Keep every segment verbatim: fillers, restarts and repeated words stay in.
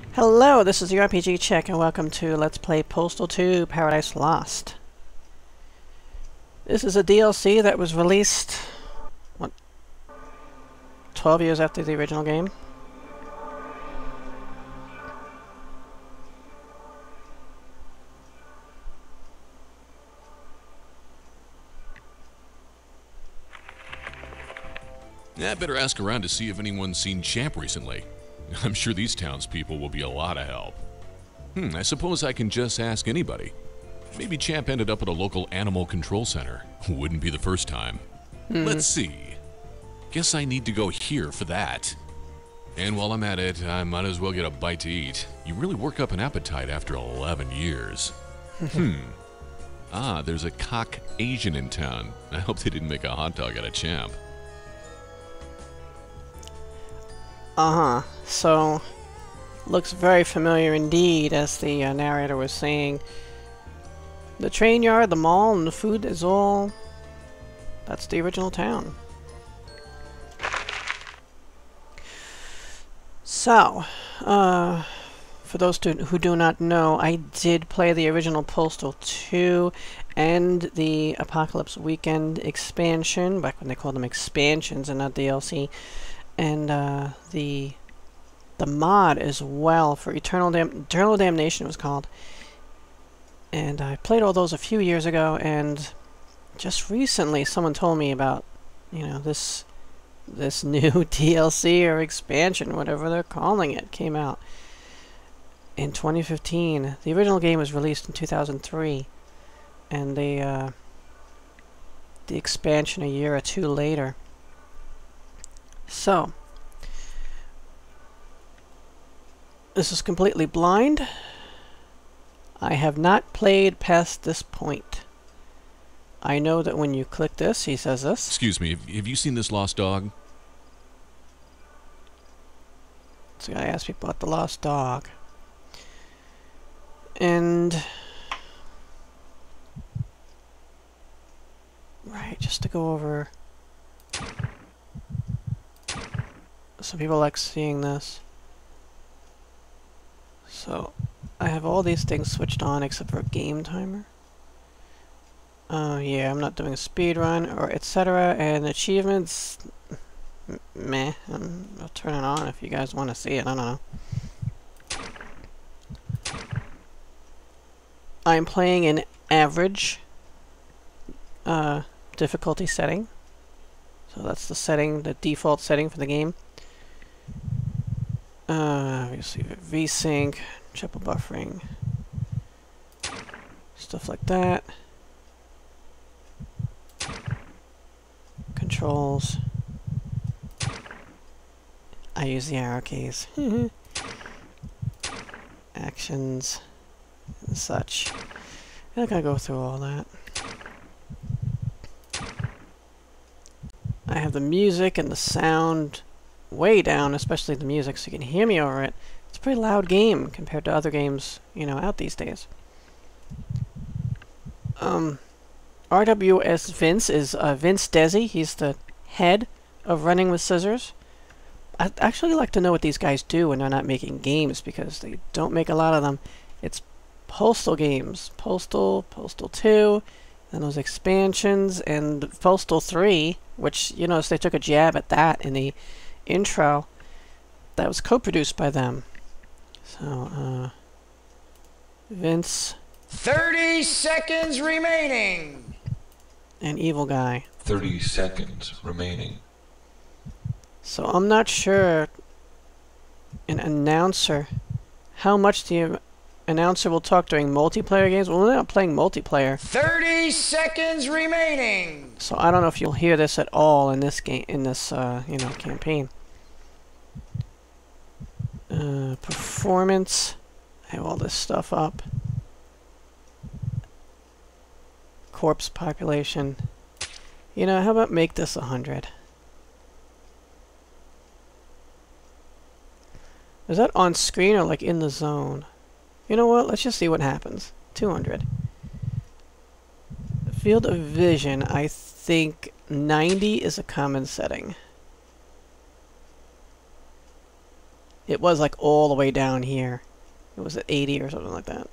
Hello, this is the R P G Check, and welcome to Let's Play Postal two Paradise Lost. This is a D L C that was released, what, twelve years after the original game? I better ask around to see if anyone's seen Champ recently. I'm sure these townspeople will be a lot of help. Hmm, I suppose I can just ask anybody. Maybe Champ ended up at a local animal control center. Wouldn't be the first time. Mm. Let's see. Guess I need to go here for that. And while I'm at it, I might as well get a bite to eat. You really work up an appetite after eleven years. hmm. Ah, there's a cock Asian in town. I hope they didn't make a hot dog out of Champ. Uh-huh. So, looks very familiar indeed, as the uh, narrator was saying. The train yard, the mall, and the food is all... That's the original town. So, uh, for those who do not know, I did play the original Postal two and the Apocalypse Weekend expansion, back when they called them expansions and not D L C. And uh, the the mod as well for Eternal Dam Eternal Damnation, it was called. And I played all those a few years ago, and just recently someone told me about, you know, this this new D L C or expansion, whatever they're calling it, came out in twenty fifteen. The original game was released in two thousand three, and the uh, the expansion a year or two later. So, this is completely blind. I have not played past this point. I know that when you click this, he says this. Excuse me, have you seen this lost dog? So I ask people about the lost dog. And... Right, just to go over... Some people like seeing this. So, I have all these things switched on except for a game timer. Oh uh, yeah, I'm not doing a speed run or et cetera. And achievements, m meh. Um, I'll turn it on if you guys want to see it. I don't know. I'm playing in average uh, difficulty setting. So that's the setting, the default setting for the game. Uh, obviously VSync, triple buffering, stuff like that. Controls. I use the arrow keys. Actions and such. I'm not gonna go through all that. I have the music and the sound way down, especially the music, so you can hear me over it. It's a pretty loud game compared to other games, you know, out these days. Um, R W S Vince is uh, Vince Desi. He's the head of Running with Scissors. I'd actually like to know what these guys do when they're not making games, because they don't make a lot of them. It's Postal games. Postal, Postal two, and those expansions, and Postal three, which, you know, so they took a jab at that in the intro. That was co-produced by them. So, uh... Vince... thirty seconds remaining! And Evil Guy. thirty seconds remaining. So, I'm not sure... An announcer... How much the announcer will talk during multiplayer games. Well, we're not playing multiplayer. thirty seconds remaining! So, I don't know if you'll hear this at all in this game, in this, uh, you know, campaign. Uh, performance. I have all this stuff up. Corpse population. You know, how about make this a hundred? Is that on screen or like in the zone? You know what? Let's just see what happens. two hundred. Field of vision, I think ninety is a common setting. It was like all the way down here. It was at eighty or something like that.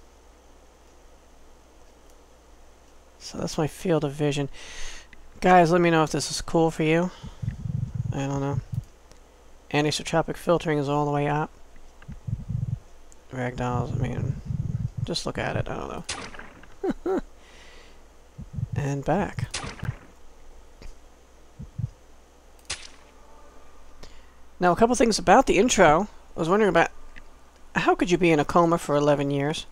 So that's my field of vision. Guys, let me know if this is cool for you. I don't know. Anisotropic filtering is all the way up. Ragdolls, I mean, just look at it, I don't know. And back. Now, a couple things about the intro. I was wondering about how could you be in a coma for eleven years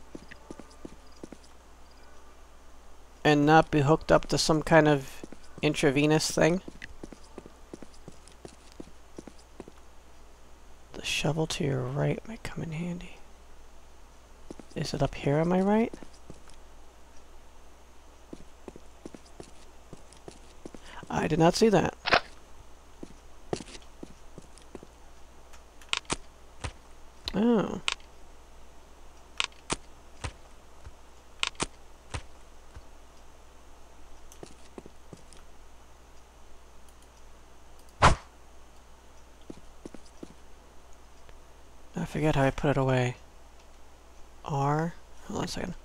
and not be hooked up to some kind of intravenous thing? The shovel to your right might come in handy. Is it up here on my right? I did not see that. Oh. I forget how I put it away. R. Hold on a second.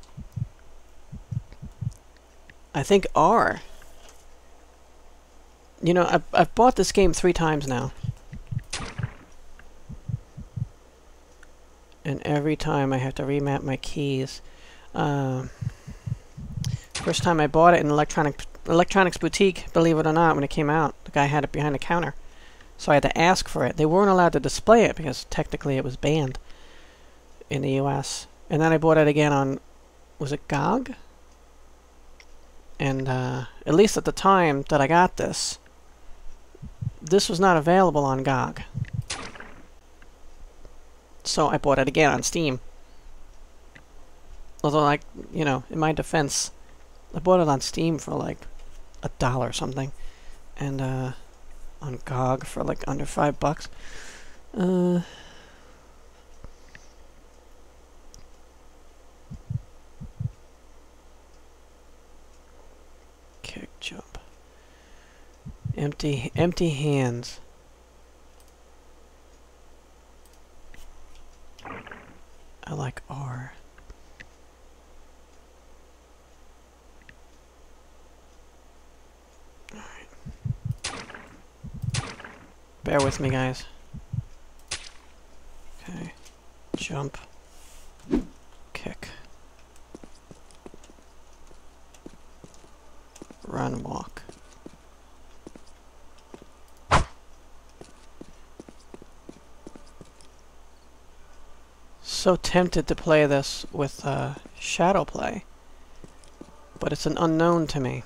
I think R. You know, I've, I've bought this game three times now. And every time I have to remap my keys. Um, first time I bought it in electronic electronics boutique, believe it or not, when it came out, the guy had it behind the counter. So I had to ask for it. They weren't allowed to display it because technically it was banned in the U S. And then I bought it again on, was it G O G? And uh, at least at the time that I got this, this was not available on G O G. So I bought it again on Steam. Although, like, you know, in my defense, I bought it on Steam for like a dollar or something. And uh, on G O G for like under five bucks. Uh... Kick, jump. Empty, empty hands. I like R. Alright. Bear with me, guys. Okay. Jump. Kick. Run, walk. So tempted to play this with uh, shadow play, but it's an unknown to me.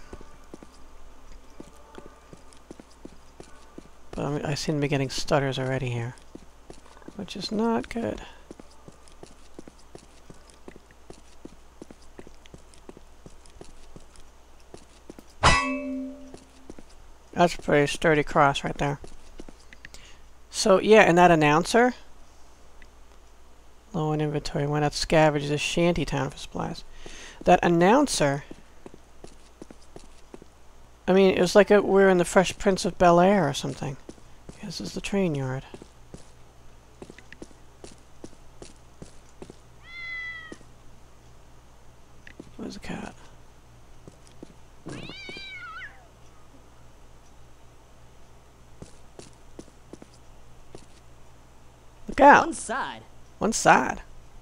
But I'm, I seem to be getting stutters already here, which is not good. That's a pretty sturdy cross right there. So yeah, and that announcer. Low on inventory. Why not scavenge this shanty town for supplies? That announcer. I mean, it was like a, we're in the Fresh Prince of Bel-Air or something. This is the train yard. Where's the cat? Look out! One side. One side.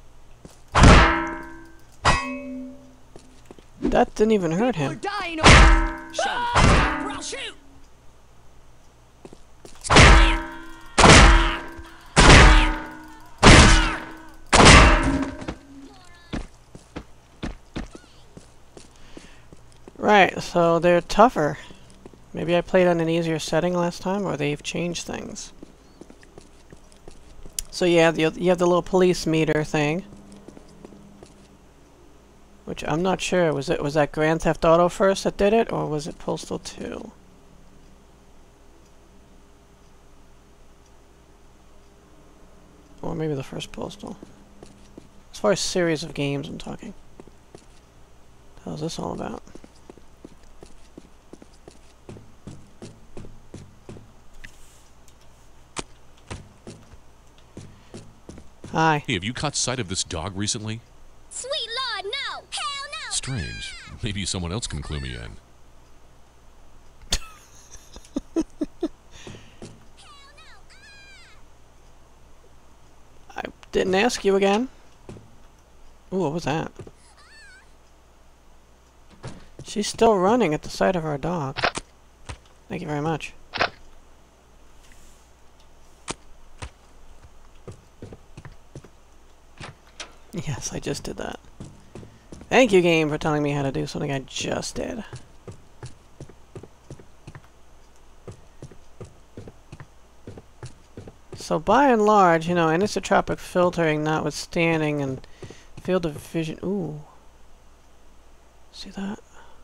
That didn't even hurt him. Dying over. Shut up, or I'll shoot. Right, so they're tougher. Maybe I played on an easier setting last time, or they've changed things. So yeah, the, you have the little police meter thing, which I'm not sure. Was it was that Grand Theft Auto first that did it, or was it Postal two? Or maybe the first Postal. As far as series of games, I'm talking. What the hell is this all about? Hi. Hey, have you caught sight of this dog recently? Sweet Lord, no! Hell no! Strange. Maybe someone else can clue me in. I didn't ask you again. Ooh, what was that? She's still running at the sight of our dog. Thank you very much. Yes, I just did that. Thank you, game, for telling me how to do something I just did. So by and large, you know, anisotropic filtering notwithstanding and field of vision... Ooh. See that?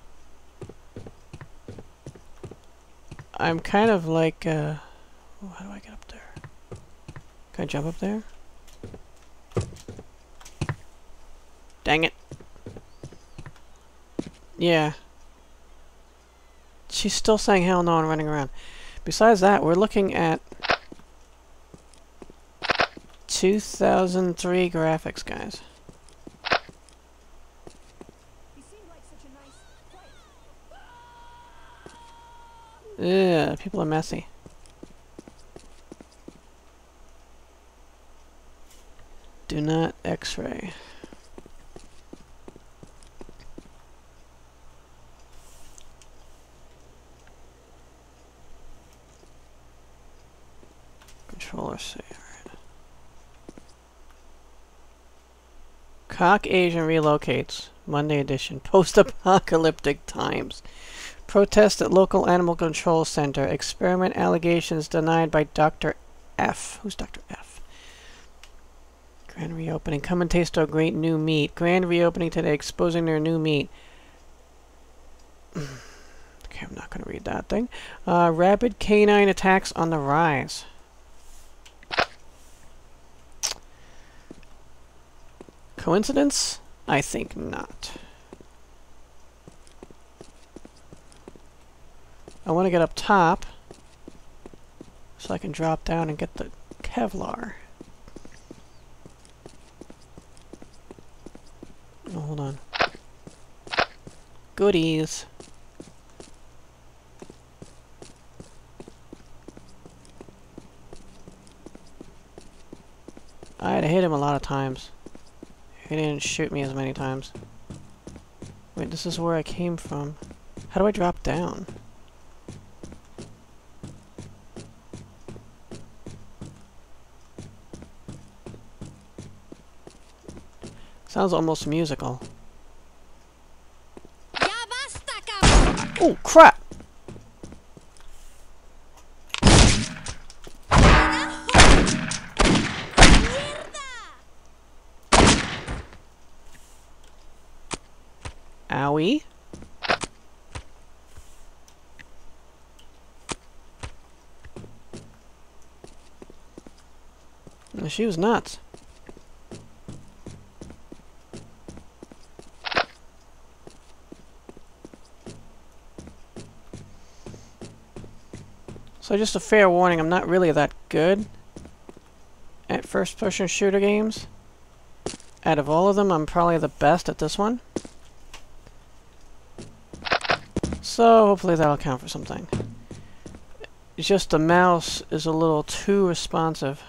I'm kind of like, uh... ooh, how do I get up there? Can I jump up there? Dang it. Yeah. She's still saying hell no and running around. Besides that, we're looking at two thousand three graphics, guys. Yeah, people are messy. Do not X-ray. Controller C, alright. Cock Asian relocates. Monday edition. Post-apocalyptic times. Protest at local animal control center. Experiment allegations denied by Doctor F. Who's Doctor F? Grand reopening. Come and taste our great new meat. Grand reopening today, exposing their new meat. Okay, I'm not going to read that thing. Uh, rapid canine attacks on the rise. Coincidence? I think not. I want to get up top so I can drop down and get the Kevlar. Oh, hold on. Goodies. I had to hit him a lot of times. He didn't shoot me as many times. Wait, this is where I came from. How do I drop down? Sounds almost musical. Oh, crap! Owie. She was nuts. So just a fair warning, I'm not really that good at first-person shooter games. Out of all of them, I'm probably the best at this one. So hopefully that'll count for something. It's just the mouse is a little too responsive.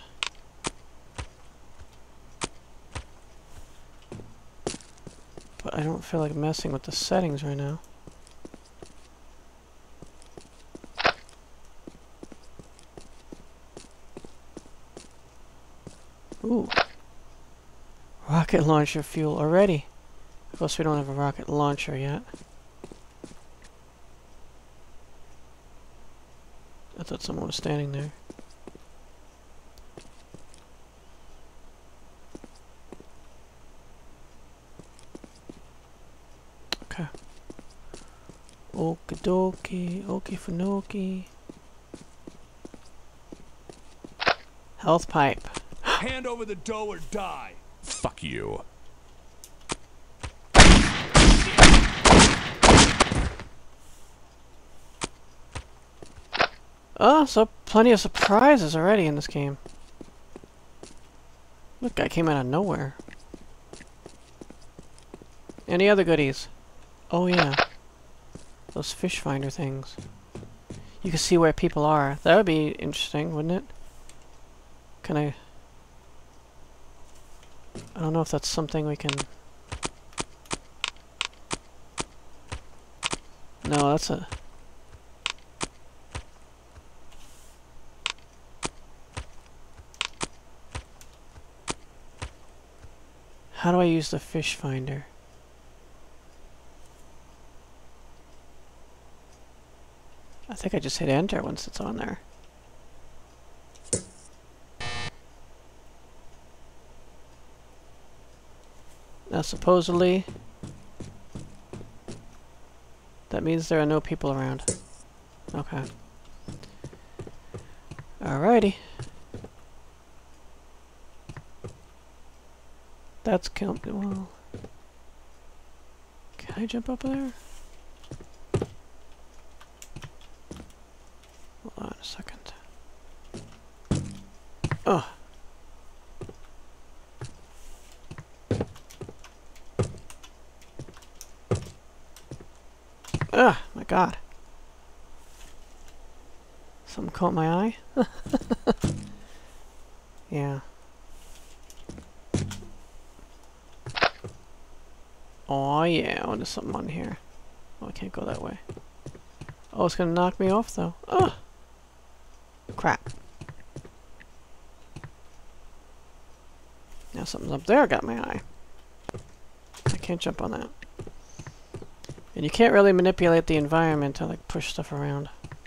But I don't feel like messing with the settings right now. Ooh. Rocket launcher fuel already. Of course we don't have a rocket launcher yet. I thought someone was standing there. Okay. Okie dokie, okie fanoki. Health pipe. Hand over the dough or die. Fuck you. Oh, so plenty of surprises already in this game. Look, guy came out of nowhere. Any other goodies? Oh yeah. Those fish finder things. You can see where people are. That would be interesting, wouldn't it? Can I... I don't know if that's something we can... No, that's a... How do I use the fish finder? I think I just hit enter once it's on there. Now supposedly that means there are no people around. Okay. Alrighty. That's count. Well, can I jump up there? Hold on a second. Oh. Ah, my God. Something caught my eye? Yeah. Oh yeah, oh, there's something on here. Oh, I can't go that way. Oh, it's gonna knock me off though. Oh! Crap. Now something's up there got my eye. I can't jump on that. And you can't really manipulate the environment to like push stuff around.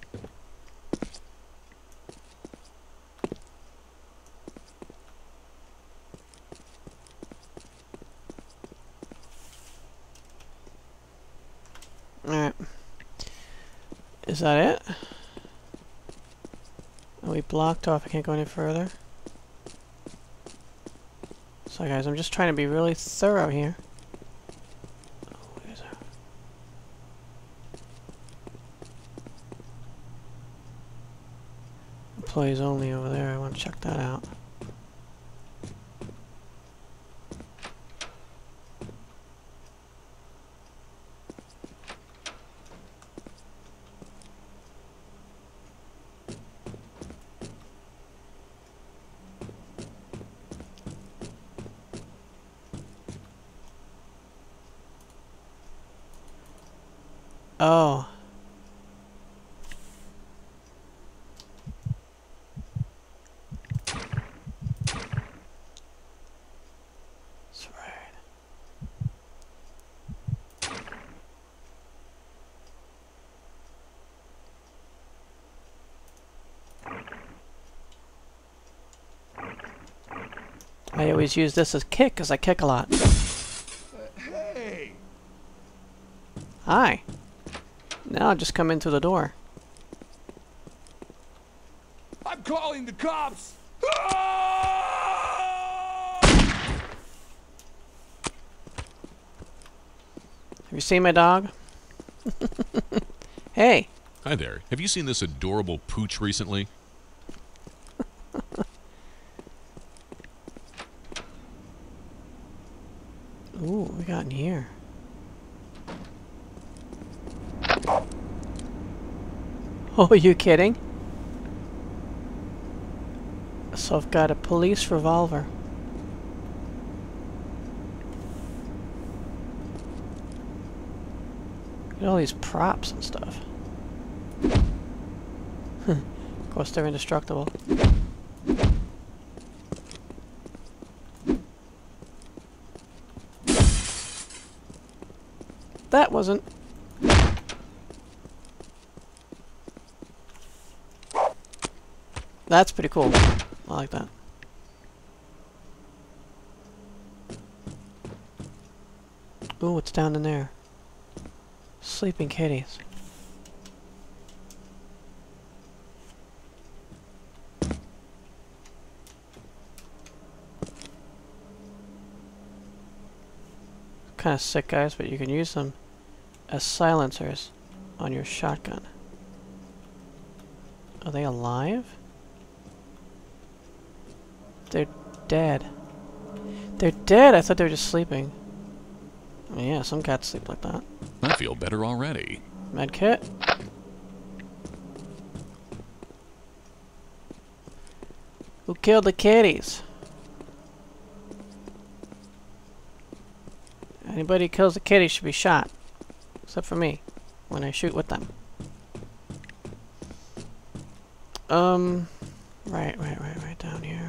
Alright. Is that it? Are we blocked off? I can't go any further. So guys, I'm just trying to be really thorough here. Oh, what is that? Employees only over there. I want to check that out. Oh. That's right. I always use this as kick because I kick a lot. Hey! Hi. Now I'll just come in through the door. I'm calling the cops! Have you seen my dog? Hey. Hi there. Have you seen this adorable pooch recently? Ooh, what we got in here? Oh, are you kidding? So I've got a police revolver. Look at all these props and stuff. Of course, they're indestructible. That wasn't. That's pretty cool. I like that. Ooh, what's down in there? Sleeping kitties. Kind of sick, guys, but you can use them as silencers on your shotgun. Are they alive? They're dead. They're dead. I thought they were just sleeping. Oh, yeah, some cats sleep like that. I feel better already. Med kit. Who killed the kitties? Anybody who kills the kitties should be shot. Except for me, when I shoot with them. Um, right, right, right, right down here.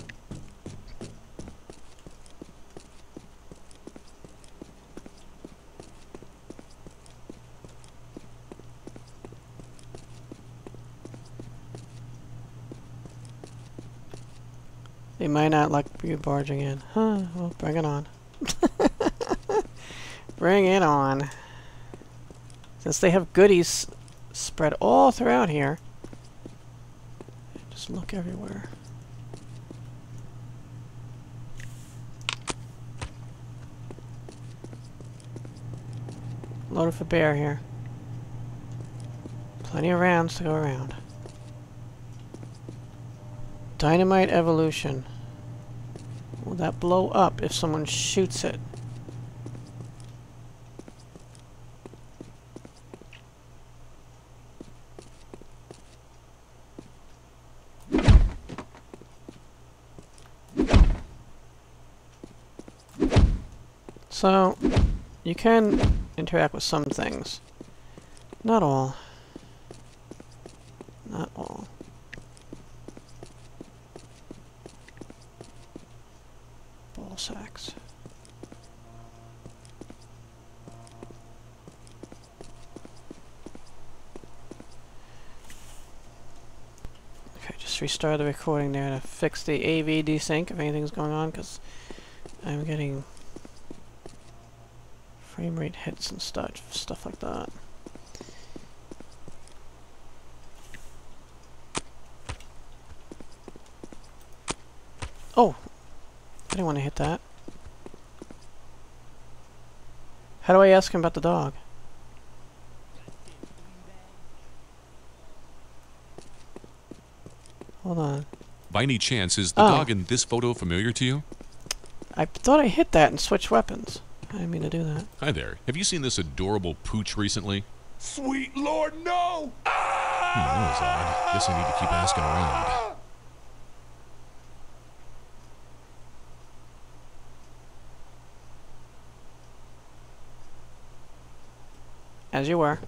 They might not like you barging in. Huh, well, bring it on. Bring it on. Since they have goodies spread all throughout here, just look everywhere. Loaded for bear here. Plenty of rounds to go around. Dynamite evolution. Will that blow up if someone shoots it? So, you can interact with some things. Not all. Not all. Ball sacks. Okay, just restart the recording there to fix the A V desync if anything's going on, because I'm getting frame rate hits and stuff, stuff like that. Oh! I didn't want to hit that. How do I ask him about the dog? Hold on. By any chance, is the Oh. dog in this photo familiar to you? I thought I hit that and switched weapons. I didn't mean to do that. Hi there. Have you seen this adorable pooch recently? Sweet Lord, no! Hmm, that was odd. Guess I need to keep asking around. As you were.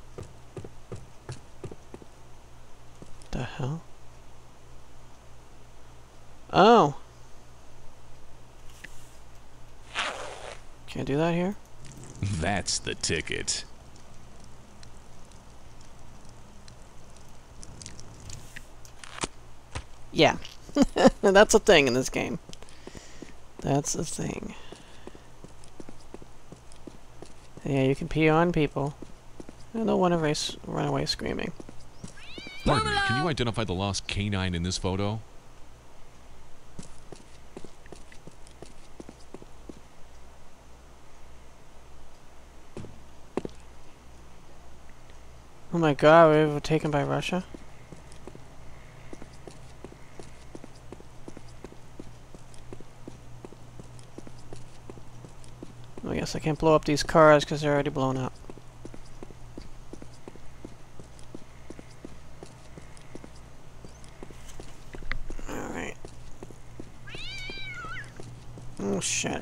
The hell? Oh! Can't do that here? That's the ticket. Yeah. That's a thing in this game. That's a thing. Yeah, you can pee on people. And they'll run away, run away screaming. Pardon me, can you identify the lost canine in this photo? Oh my god, we were taken by Russia? I guess I can't blow up these cars because they're already blown up. Alright. Oh shit.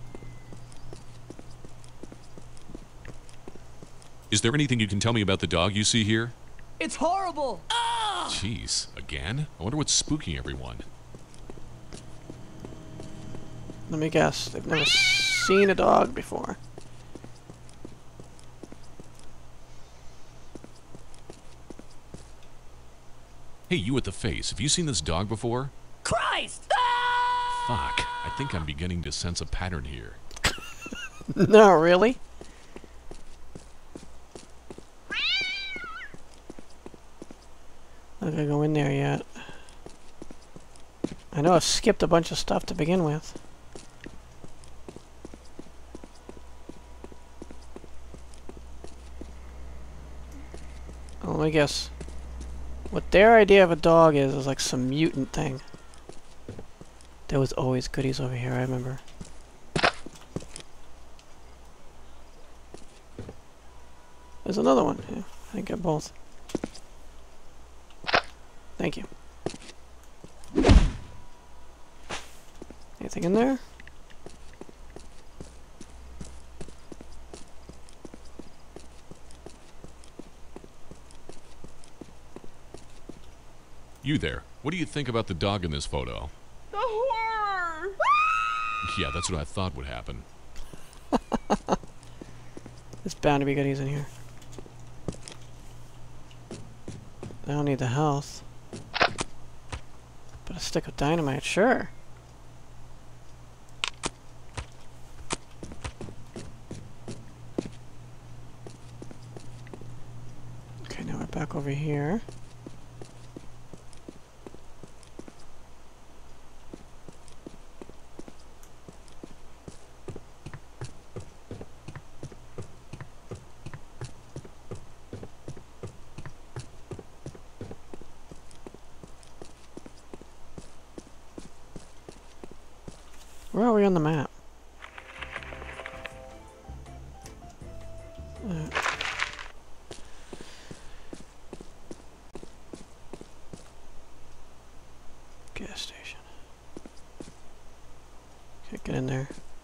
Is there anything you can tell me about the dog you see here? It's horrible! Jeez, again? I wonder what's spooking everyone. Let me guess. They've never seen a dog before. Hey, you with the face. Have you seen this dog before? Christ! Fuck. I think I'm beginning to sense a pattern here. No, really? Not gonna go in there yet. I know I've skipped a bunch of stuff to begin with. Oh, let me guess. What their idea of a dog is is like some mutant thing. There was always goodies over here, I remember. There's another one. Yeah, I get both. Thank you. Anything in there? You there. What do you think about the dog in this photo? The horror! Yeah, that's what I thought would happen. There's bound to be goodies in here. I don't need the health. But a stick of dynamite, sure. Okay, now we're back over here. Where are we on the map? Uh, gas station. Okay, get in there.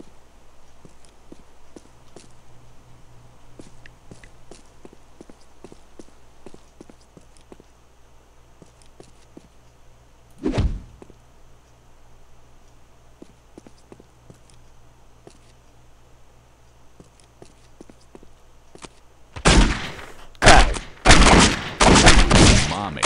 Mommy.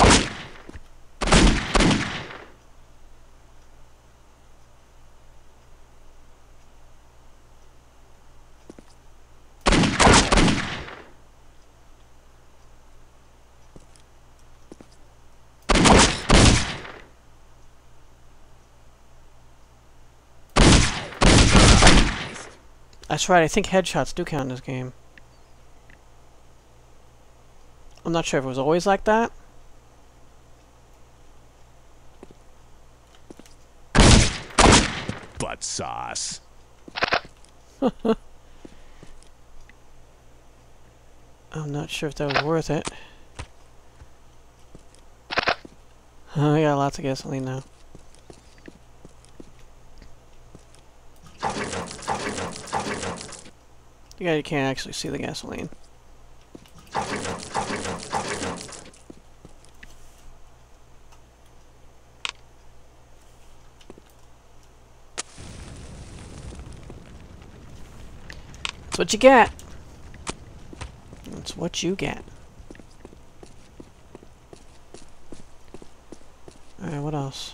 That's right, I think headshots do count in this game. I'm not sure if it was always like that. Butt sauce. I'm not sure if that was worth it. I got lots of gasoline now. Yeah, you can't actually see the gasoline. That's what you get. That's what you get. Alright, what else?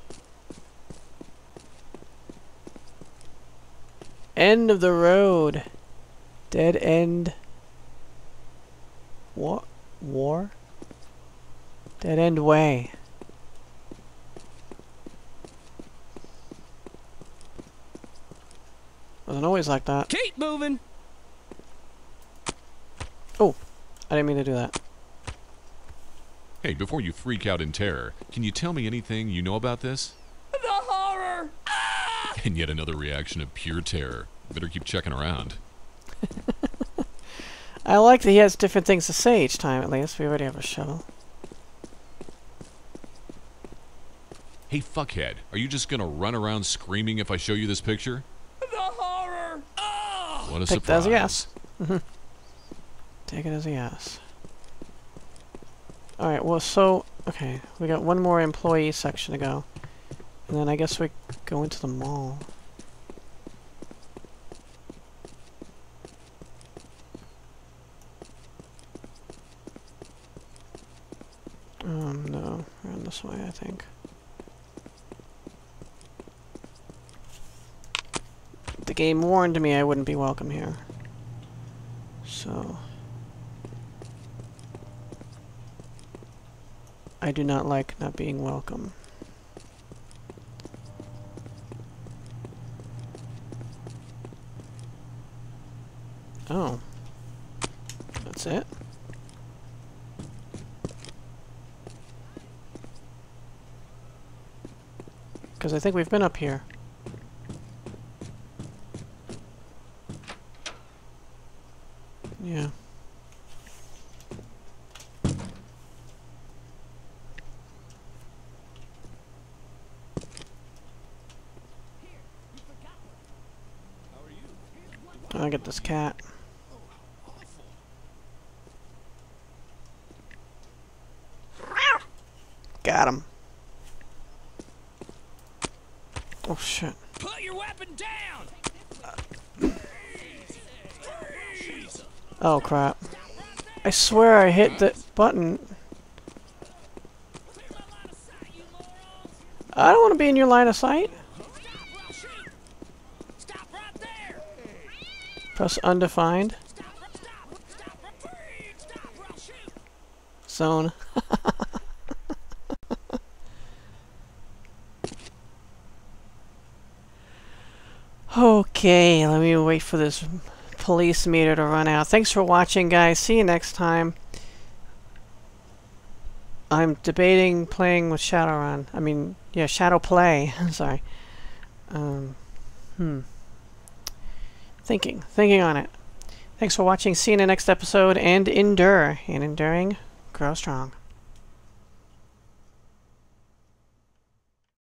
End of the road. Dead end. What? War? Dead end way. Wasn't always like that. Keep moving! Oh, I didn't mean to do that. Hey, before you freak out in terror, can you tell me anything you know about this? The horror! Ah! And yet another reaction of pure terror. Better keep checking around. I like that he has different things to say each time, at least. We already have a shovel. Hey, fuckhead, are you just gonna run around screaming if I show you this picture? The horror! Ah! What a Take that surprise. as a yes. Take it as a yes. Alright, well, so... Okay, we got one more employee section to go. And then I guess we go into the mall. Um, no. Around this way, I think. The game warned me I wouldn't be welcome here. So... I do not like not being welcome. Oh. That's it? because I think we've been up here. Yeah. I'll get this cat. Got him. Oh shit. Put your weapon down. Oh crap. I swear I hit the button. I don't want to be in your line of sight. Stop right there. Press undefined. Zone. Okay, let me wait for this police meter to run out. Thanks for watching, guys. See you next time. I'm debating playing with Shadowrun. I mean, yeah, Shadow Play. Sorry. Um, hmm. Thinking. Thinking on it. Thanks for watching. See you in the next episode. And endure. And enduring, grow strong.